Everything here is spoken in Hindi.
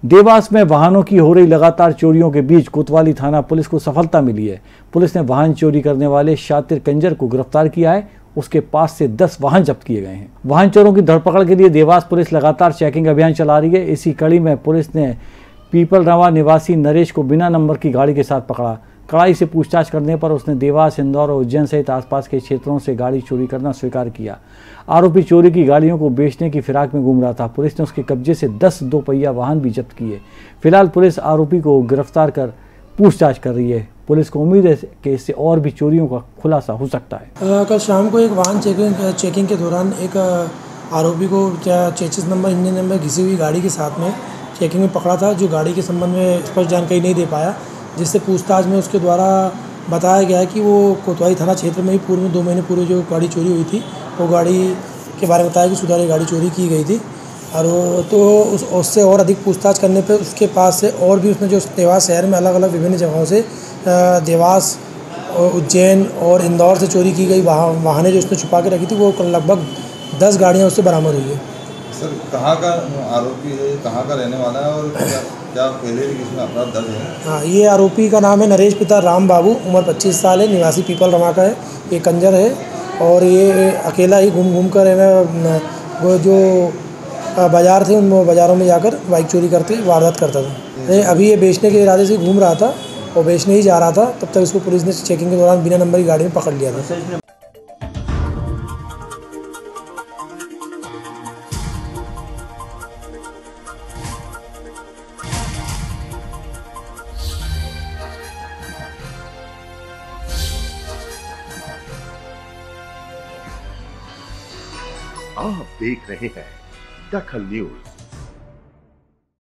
देवास में वाहनों की हो रही लगातार चोरियों के बीच कोतवाली थाना पुलिस को सफलता मिली है। पुलिस ने वाहन चोरी करने वाले शातिर कंजर को गिरफ्तार किया है। उसके पास से 10 वाहन जब्त किए गए हैं। वाहन चोरों की धरपकड़ के लिए देवास पुलिस लगातार चेकिंग अभियान चला रही है। इसी कड़ी में पुलिस ने पीपल रवा निवासी नरेश को बिना नंबर की गाड़ी के साथ पकड़ा। कड़ाई से पूछताछ करने पर उसने देवास, इंदौर और उज्जैन सहित आसपास के क्षेत्रों से गाड़ी चोरी करना स्वीकार किया। आरोपी चोरी की गाड़ियों को बेचने की फिराक में घूम रहा था। पुलिस ने उसके कब्जे से 10 दोपहिया वाहन भी जब्त किए। फिलहाल पुलिस आरोपी को गिरफ्तार कर पूछताछ कर रही है। पुलिस को उम्मीद है कि इससे और भी चोरियों का खुलासा हो सकता है। कल शाम को एक वाहन चेकिंग के दौरान एक आरोपी को चेचिस नंबर, इंजन नंबर घिसी हुई गाड़ी के साथ में चेकिंग में पकड़ा था, जो गाड़ी के संबंध में स्पष्ट जानकारी नहीं दे पाया, जिससे पूछताछ में उसके द्वारा बताया गया है कि वो कोतवाली थाना क्षेत्र में ही पूर्व में 2 महीने पूर्व जो गाड़ी चोरी हुई थी, वो गाड़ी के बारे में बताया कि सुधारी गाड़ी चोरी की गई थी। और तो उससे और अधिक पूछताछ करने पे उसके पास से और भी उसने जो देवास शहर में अलग अलग विभिन्न जगहों से देवास, उज्जैन और इंदौर से चोरी की गई वाहनें जो उसने छुपा के रखी थी, वो लगभग 10 गाड़ियाँ उससे बरामद हुई है। सर, कहाँ का आरोपी है, कहाँ का रहने वाला है और क्या पहले भी किसी में अपराध दर्ज है? हाँ, ये आरोपी का नाम है नरेश पिता राम बाबू, उम्र 25 साल है, निवासी पीपल रमा का है। ये कंजर है और ये अकेला ही घूम कर वो जो बाज़ार थे, उन बाज़ारों में जाकर बाइक चोरी करते वारदात करता था। अभी ये बेचने के इरादे से घूम रहा था और बेचने ही जा रहा था, तब तक इसको पुलिस ने चेकिंग के दौरान बिना नंबर की गाड़ी में पकड़ लिया था। आप देख रहे हैं दखल न्यूज।